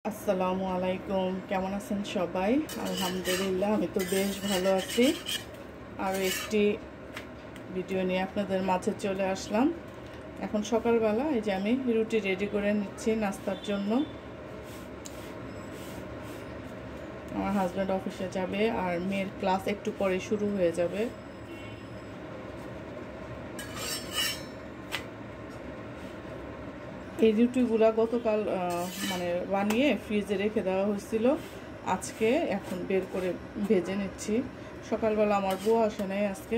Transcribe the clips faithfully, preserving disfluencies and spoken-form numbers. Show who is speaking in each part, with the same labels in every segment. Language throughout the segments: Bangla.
Speaker 1: আসসালামু আলাইকুম, কেমন আছেন সবাই? আলহামদুলিল্লাহ আমি তো বেশ ভালো আছি। আর একটি ভিডিও নিয়ে আপনাদের মাঝে চলে আসলাম। এখন সকালবেলা এই যে আমি রুটি রেডি করে নিচ্ছি নাস্তার জন্য। আমার হাজব্যান্ড অফিসে যাবে আর মেয়ের ক্লাস একটু পরে শুরু হয়ে যাবে। এই রুটিগুলা গতকাল মানে বানিয়ে ফ্রিজে রেখে দেওয়া হয়েছিল, আজকে এখন বের করে ভেজে নিচ্ছি। সকালবেলা আমার বউ আসে নাই আজকে।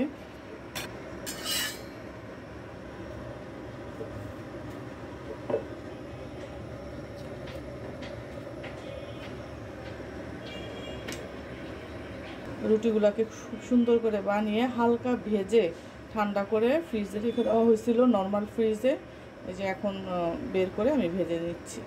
Speaker 1: রুটিগুলাকে খুব সুন্দর করে বানিয়ে হালকা ভেজে ঠান্ডা করে ফ্রিজে রেখে দেওয়া হয়েছিল, নর্মাল ফ্রিজে। এই যে এখন বের করে আমি ভেজে নিচ্ছি।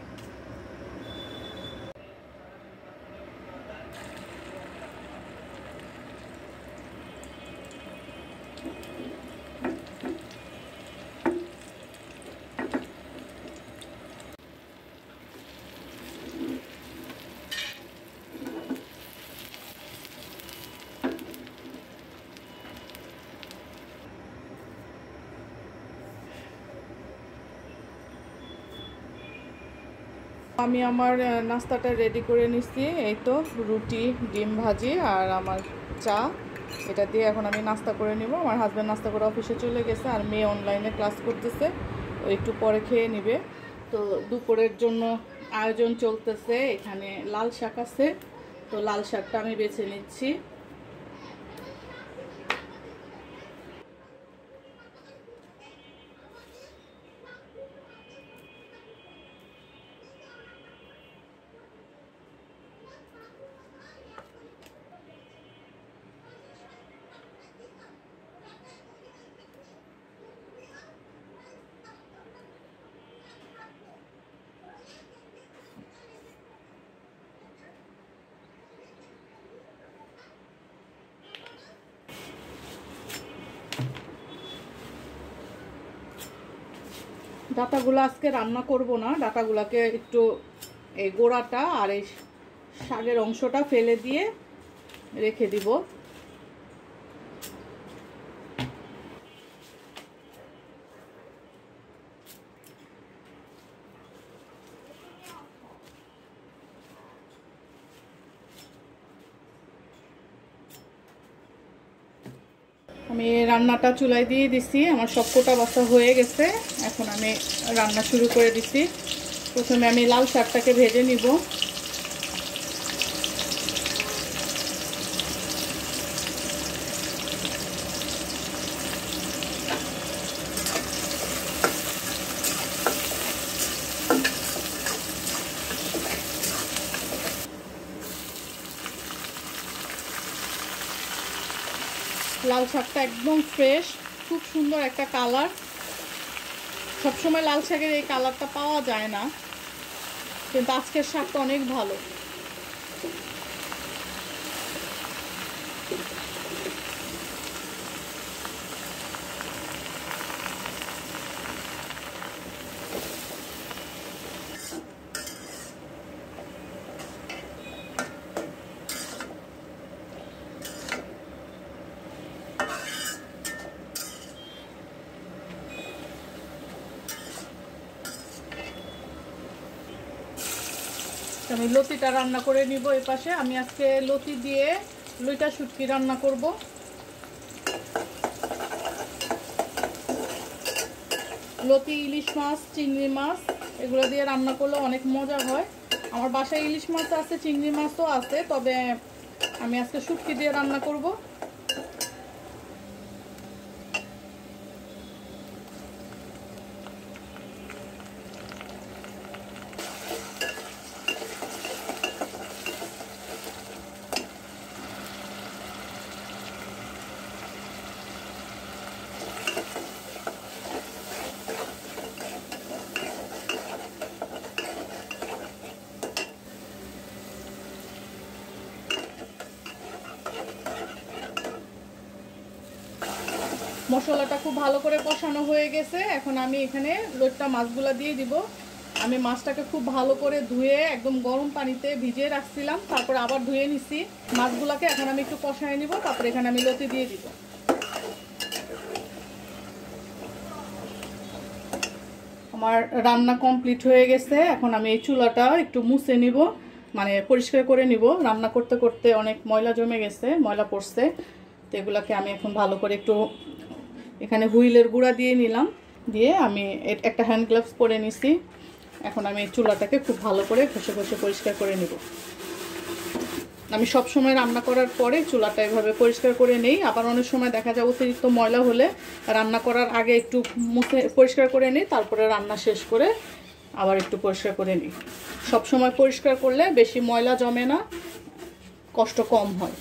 Speaker 1: আমি আমার নাস্তাটা রেডি করে নিচ্ছি। এই তো রুটি, ডিম ভাজি আর আমার চা, এটা দিয়ে এখন আমি নাস্তা করে নিব। আমার হাজব্যান্ড নাস্তা করে অফিসে চলে গেছে আর মেয়ে অনলাইনে ক্লাস করতেছে, ও একটু পরে খেয়ে নিবে। তো দুপুরের জন্য আয়োজন চলতেছে। এখানে লাল শাক আছে, তো লাল শাকটা আমি বেছে নিচ্ছি। ডাটাগুলো আজকে রান্না করব না, ডাটাগুলোকে একটু এই গোড়াটা আর এই শাকের অংশটা ফেলে দিয়ে রেখে দিব। আমি রান্নাটা চুলায় দিয়ে দিছি, আমার সবকটা বাসা হয়ে গেছে। এখন আমি রান্না শুরু করে দিছি। প্রথমে আমি লাল শাকটাকে ভেজে নিব। লাল শাকটা একদম ফ্রেশ, খুব সুন্দর একটা কালার। সবসময় লাল শাকের এই কালারটা পাওয়া যায় না, কিন্তু আজকের শাকটা অনেক ভালো। আমি লতিটা রান্না করে নিব। এই পাশে আমি আজকে লতি দিয়ে লইটা শুটকি রান্না করব। লতি, ইলিশ মাছ, চিংড়ি মাছ এগুলো দিয়ে রান্না করলে অনেক মজা হয়। আমার বাসায় ইলিশ মাছ আছে, চিংড়ি মাছও আছে, তবে আমি আজকে শুটকি দিয়ে রান্না করব। মশলাটা খুব ভালো করে কষানো হয়ে গেছে। এখন আমি এখানে লোটটা মাছগুলা দিয়ে দিব। আমি মাছটাকে খুব ভালো করে ধুয়ে একদম গরম পানিতে ভিজিয়ে রাখছিলাম, তারপরে আবার ধুয়ে নিছি মাছগুলোকে। এখন আমি একটু কষায় নিব, তারপরে এখানে আমি লতি দিয়ে দিব। আমার রান্না কমপ্লিট হয়ে গেছে। এখন আমি এই চুলাটা একটু মুছে নিব, মানে পরিষ্কার করে নিব। রান্না করতে করতে অনেক ময়লা জমে গেছে, ময়লা পড়ছে। তো এগুলাকে আমি এখন ভালো করে একটু এখানে হুইলের গুঁড়া দিয়ে নিলাম, দিয়ে আমি একটা হ্যান্ড গ্লাভস পরে নিছি। এখন আমি এই চুলাটাকে খুব ভালো করে ঘষে ঘষে পরিষ্কার করে নিব। আমি সব সময় রান্না করার পরে চুলাটা এভাবে পরিষ্কার করে নেই। আবার অনেক সময় দেখা যায় অতিরিক্ত ময়লা হলে রান্না করার আগে একটু মুছে পরিষ্কার করে নিই, তারপরে রান্না শেষ করে আবার একটু পরিষ্কার করে নিই। সব সময় পরিষ্কার করলে বেশি ময়লা জমে না, কষ্ট কম হয়।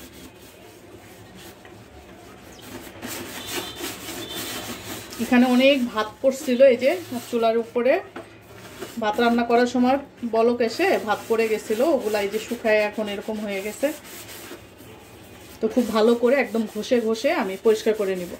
Speaker 1: এখানে অনেক ভাত পড়ছিল, এই যে চুলার উপরে ভাত রান্না করার সময় বলক এসে ভাত পড়ে গেছিলো, ওগুলা এই যে শুকায় এখন এরকম হয়ে গেছে। তো খুব ভালো করে একদম ঘষে ঘষে আমি পরিষ্কার করে নিব।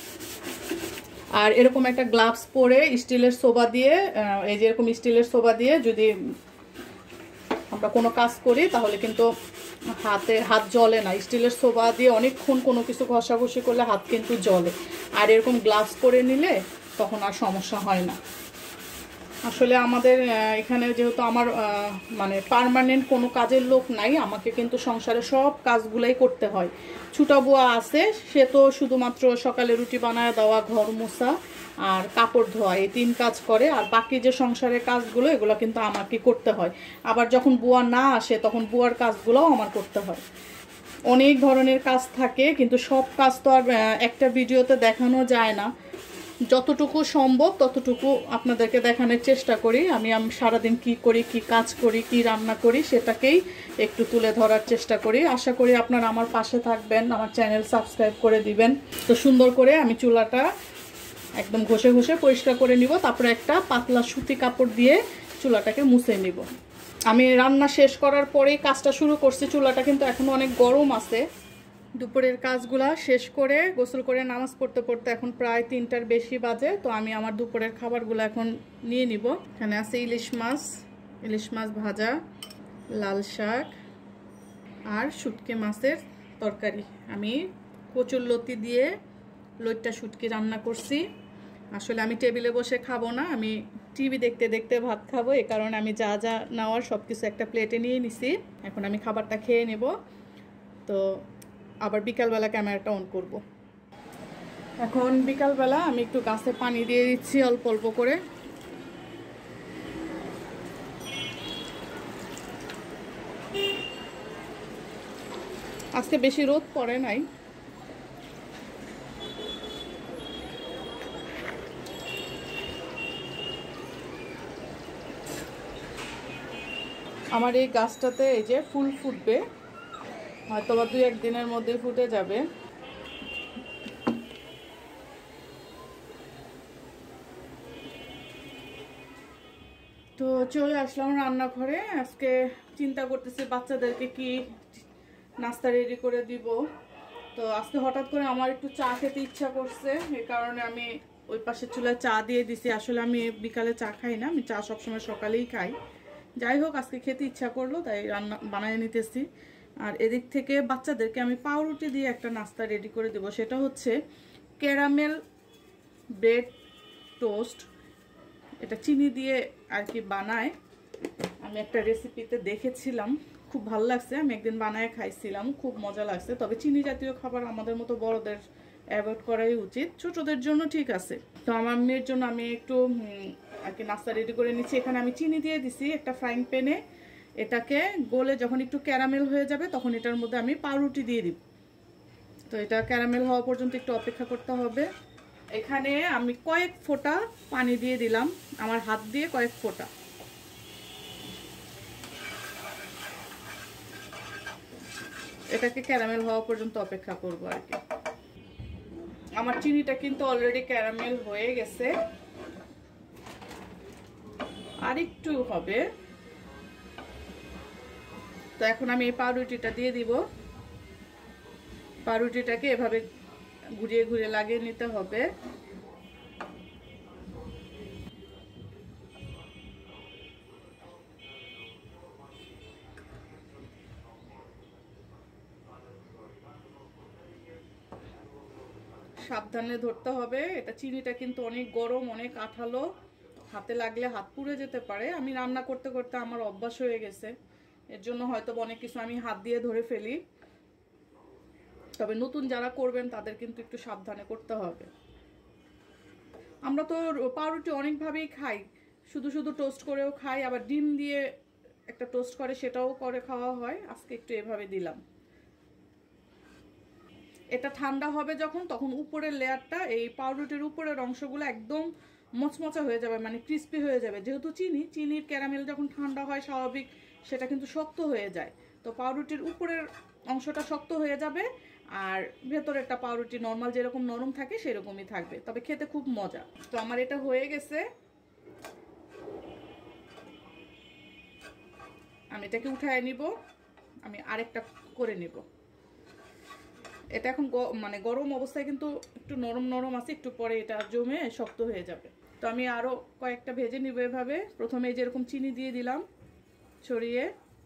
Speaker 1: আর এরকম একটা গ্লাভস পরে স্টিলের সোবা দিয়ে, এই যে এরকম স্টিলের সোবা দিয়ে যদি আমরা কোনো কাজ করি তাহলে কিন্তু হাতে হাত জ্বলে না। স্টিলের সোবা দিয়ে অনেকক্ষণ কোনো কিছু ঘষাঘষি করলে হাত কিন্তু জ্বলে। আর এরকম গ্লাভস পরে নিলে তখন আর সমস্যা হয় না। আসলে আমাদের এখানে যেহেতু আমার মানে পার্মানেন্ট কোনো কাজের লোক নাই, আমাকে কিন্তু সংসারে সব কাজগুলাই করতে হয়। ছোটা বুয়া আছে, সে তো শুধুমাত্র সকালে রুটি বানায় দেওয়া, ঘর মোছা আর কাপড় ধোয়া, এই তিন কাজ করে। আর বাকি যে সংসারের কাজগুলো এগুলো কিন্তু আমাকে করতে হয়। আবার যখন বুয়া না আসে তখন বুয়ার কাজগুলোও আমার করতে হয়। অনেক ধরনের কাজ থাকে, কিন্তু সব কাজ তো আর একটা ভিডিওতে দেখানো যায় না। যতটুকু সম্ভব ততটুকু আপনাদেরকে দেখানোর চেষ্টা করি। আমি আমি সারাদিন কি করি, কি কাজ করি, কি রান্না করি সেটাকেই একটু তুলে ধরার চেষ্টা করি। আশা করি আপনারা আমার পাশে থাকবেন, আমার চ্যানেল সাবস্ক্রাইব করে দিবেন। তো সুন্দর করে আমি চুলাটা একদম ঘষে ঘষে পরিষ্কার করে নিব, তারপরে একটা পাতলা সুতি কাপড় দিয়ে চুলাটাকে মুছে নিব। আমি রান্না শেষ করার পরেই কাজটা শুরু করছি। চুলাটা কিন্তু এখনও অনেক গরম আছে। দুপুরের কাজগুলা শেষ করে গোসল করে নামাজ পড়তে পড়তে এখন প্রায় তিনটার বেশি বাজে। তো আমি আমার দুপুরের খাবারগুলো এখন নিয়ে নিব। এখানে আছে ইলিশ মাছ, ইলিশ মাছ ভাজা, লাল শাক আর শুটকি মাছের তরকারি। আমি কচুর লতি দিয়ে লইট্টা শুটকি রান্না করছি। আসলে আমি টেবিলে বসে খাবো না, আমি টিভি দেখতে দেখতে ভাত খাবো। এ কারণে আমি যা যা নেওয়ার সব কিছু একটা প্লেটে নিয়ে নিছি। এখন আমি খাবারটা খেয়ে নেব। তো আবার বিকালবেলা ক্যামেরাটা অন করব। এখন বিকালবেলা আমি একটু গাছে পানি দিয়ে দিচ্ছি অল্প অল্প করে। আজকে বেশি রোদ পড়ে নাই। আমার এই গাছটাতে এই যে ফুল ফুটবে, হয়তো বা দুই একদিনের মধ্যেই ফুটে যাবে। তো চলে আসলাম রান্নাঘরে। আজকে চিন্তা করতেছি বাচ্চাদেরকে কি নাস্তা রেডি করে দিব। তো আজকে হঠাৎ করে আমার একটু চা খেতে ইচ্ছা করছে, এই কারণে আমি ওই পাশের চুলায় চা দিয়ে দিছি। আসলে আমি বিকালে চা খাই না, আমি চা সবসময় সকালেই খাই। যাই হোক, আজকে খেতে ইচ্ছা করলো তাই রান্না বানিয়ে নিতেছি। আর এদিক থেকে বাচ্চাদেরকে আমি পাউরুটি দিয়ে একটা নাস্তা রেডি করে দেবো। সেটা হচ্ছে ক্যারামেল ব্রেড টোস্ট। এটা চিনি দিয়ে আর কি বানায়। আমি একটা রেসিপিতে দেখেছিলাম, খুব ভালো লাগছে। আমি একদিন বানায় খাইছিলাম, খুব মজা লাগছে। তবে চিনি জাতীয় খাবার আমাদের মতো বড়দের অ্যাভয়েড করাই উচিত, ছোটদের জন্য ঠিক আছে। তো আমার মেয়ের জন্য আমি একটু আর কি নাস্তা রেডি করে নিচ্ছি। এখানে আমি চিনি দিয়ে দিছি একটা ফ্রাইং প্যানে। এটাকে গলে যখন একটু ক্যারামেল হয়ে যাবে তখন এটার মধ্যে আমি পাউরুটি দিয়ে দিব। তো এটা ক্যারামেল হওয়া পর্যন্ত একটু অপেক্ষা করতে হবে। এখানে আমি কয়েক ফোঁটা পানি দিয়ে দিলাম, আমার হাত দিয়ে কয়েক ফোঁটা। এটাকে ক্যারামেল হওয়া পর্যন্ত অপেক্ষা করব আর কি। আমার চিনিটা কিন্তু অলরেডি ক্যারামেল হয়ে গেছে, আর একটু হবে। তো এখন আমি এই পাউরুটিটা দিয়ে দিব। পাউরুটিটাকে এভাবে ঘুরিয়ে ঘুরিয়ে লাগিয়ে নিতে হবে। সাবধানে ধরতে হবে। এটা চিনিটা কিন্তু অনেক গরম, অনেক আঠালো, হাতে লাগলে হাত পুড়ে যেতে পারে। আমি রান্না করতে করতে আমার অভ্যাস হয়ে গেছে, এর জন্য হয়তো অনেক কিছু আমি হাত দিয়ে ধরে ফেলি। তবে নতুন যারা করবেন তাদের কিন্তু একটু সাবধানে করতে হবে। আমরা তো পাউরুটি অনেকভাবেই খাই, শুধু শুধু টোস্ট করেও খাই, আবার ডিম দিয়ে একটা টোস্ট করে সেটাও করে খাওয়া হয়। আজকে একটু এভাবে দিলাম। এটা ঠান্ডা হবে যখন, তখন উপরের লেয়ারটা, এই পাউরুটির উপরের অংশগুলো একদম মচমচা হয়ে যাবে, মানে ক্রিস্পি হয়ে যাবে। যেহেতু চিনি চিনির ক্যারামেল যখন ঠান্ডা হয় স্বাভাবিক সেটা কিন্তু শক্ত হয়ে যায়, তো পাউরুটির উপরের অংশটা শক্ত হয়ে যাবে আর ভেতরেরটা পাউরুটি নর্মাল যেরকম নরম থাকে সেরকমই থাকবে, তবে খেতে খুব মজা। তো আমার এটা হয়ে গেছে, আমি এটাকে উঠায় নিব। আমি আরেকটা করে নিব। এটা এখন মানে গরম অবস্থায় কিন্তু একটু নরম নরম আছে, একটু পরে এটা জমে শক্ত হয়ে যাবে। তো আমি আরো কয়েকটা ভেজে নিব এভাবে। প্রথমে যেরকম চিনি দিয়ে দিলাম ছড়িয়ে,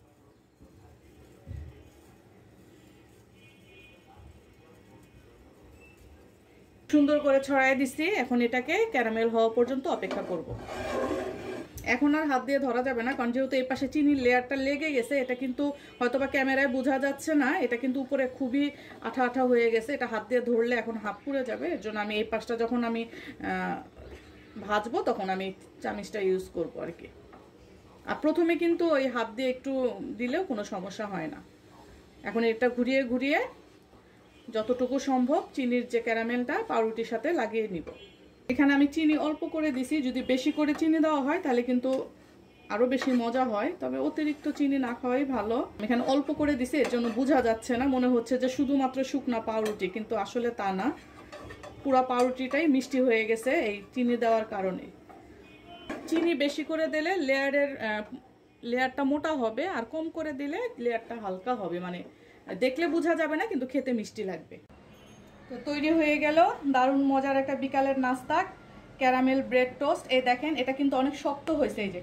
Speaker 1: সুন্দর করে ছড়াই দিচ্ছি। এখন এটাকে ক্যারামেল হওয়া পর্যন্ত অপেক্ষা করব। এখন আর হাত দিয়ে ধরা যাবে না, কারণ যেহেতু এই পাশে চিনির লেয়ারটা লেগে গেছে। এটা কিন্তু হয়তোবা ক্যামেরায় বোঝা যাচ্ছে না, এটা কিন্তু উপরে খুবই আঠা আঠা হয়ে গেছে। এটা হাত দিয়ে ধরলে এখন হাত পুড়ে যাবে, এর জন্য আমি এই পাশটা যখন আমি ভাজবো তখন আমি চামিচটা ইউজ করবো আর কি। আর প্রথমে কিন্তু ওই হাত দিয়ে একটু দিলেও কোনো সমস্যা হয় না। এখন এটা ঘুরিয়ে ঘুরিয়ে যতটুকু সম্ভব চিনির যে ক্যারামেলটা পাউরুটির সাথে লাগিয়ে নিব। এখানে আমি চিনি অল্প করে দিছি, যদি বেশি করে চিনি দেওয়া হয় তাহলে কিন্তু আরো বেশি মজা হয়, তবে অতিরিক্ত চিনি না খাওয়াই ভালো। এখানে অল্প করে দিছি, এর জন্য বোঝা যাচ্ছে না, মনে হচ্ছে যে শুধুমাত্র শুকনা পাউরুটি, কিন্তু আসলে তা না। পুরা পাউরুটিটাই মিষ্টি হয়ে গেছে এই চিনি দেওয়ার কারণে। চিনি বেশি করে দিলে লেয়ারের লেয়ারটা মোটা হবে, আর কম করে দিলে লেয়ারটা হালকা হবে, মানে দেখলে বোঝা যাবে না কিন্তু খেতে মিষ্টি লাগবে। তো তৈরি হয়ে গেল দারুণ মজার একটা বিকালের নাস্তা, ক্যারামেল ব্রেড টোস্ট। এই দেখেন এটা কিন্তু অনেক শক্ত হয়েছে, এই যে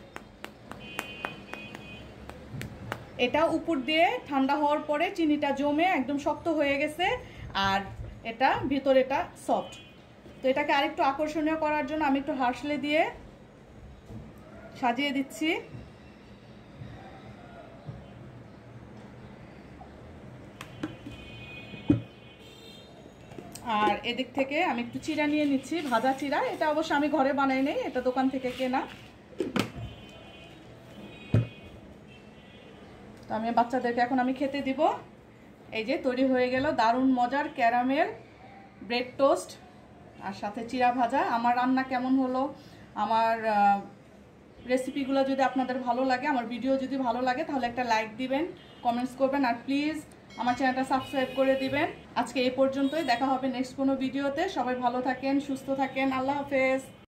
Speaker 1: এটা উপর দিয়ে ঠান্ডা হওয়ার পরে চিনিটা জমে একদম শক্ত হয়ে গেছে, আর এটা ভিতরে এটা সফট। তো এটাকে আরেকটু আকর্ষণীয় করার জন্য আমি একটু হার্শলে দিয়ে সাজিয়ে দিচ্ছি। আর এদিক থেকে আমি একটু চিড়া নিয়ে নিচ্ছি, ভাজা চিড়া। এটা অবশ্য আমি ঘরে বানাই নেই, এটা দোকান থেকে কেনা। তো আমি বাচ্চাদেরকে এখন আমি খেতে দিব। এই যে তৈরি হয়ে গেল দারুণ মজার ক্যারামেল ব্রেড টোস্ট আর সাথে চিড়া ভাজা। আমার রান্না কেমন হলো, আমার রেসিপিগুলো যদি আপনাদের ভালো লাগে, আমার ভিডিও যদি ভালো লাগে, তাহলে একটা লাইক দিবেন, কমেন্টস করবেন, আর প্লিজ আমার চ্যানেলটা সাবস্ক্রাইব করে দিবেন। আজকে এই পর্যন্তই, দেখা হবে নেক্সট কোনো ভিডিওতে। সবাই ভালো থাকেন, সুস্থ থাকেন, আল্লাহ হাফেজ।